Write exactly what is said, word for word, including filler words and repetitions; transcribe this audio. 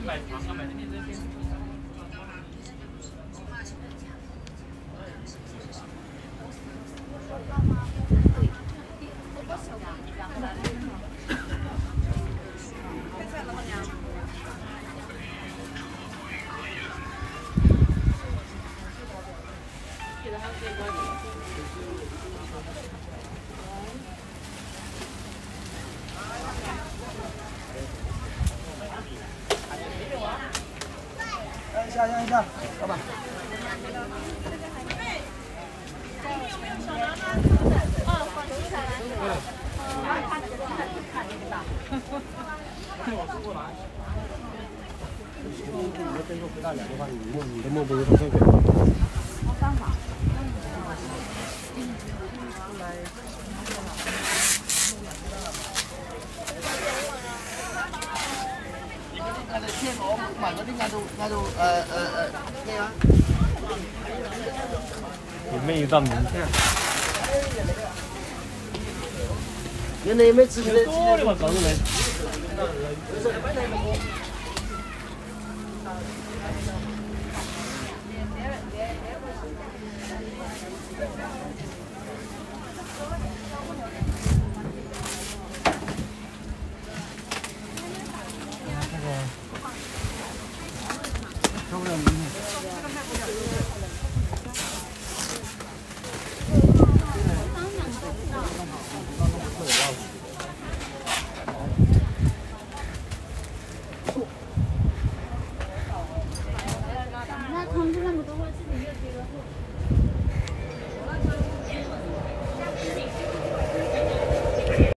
买糖啊，买那些这些。 一下，让一下，老板。你的灯数不大两的话，你墨你的墨不是很顺水。办法。 我哋聽我問嗰啲嗌到嗌到誒誒誒咩話？ 有没有到明天？ 原來有咩自己的？ 多的嘛，搞出来。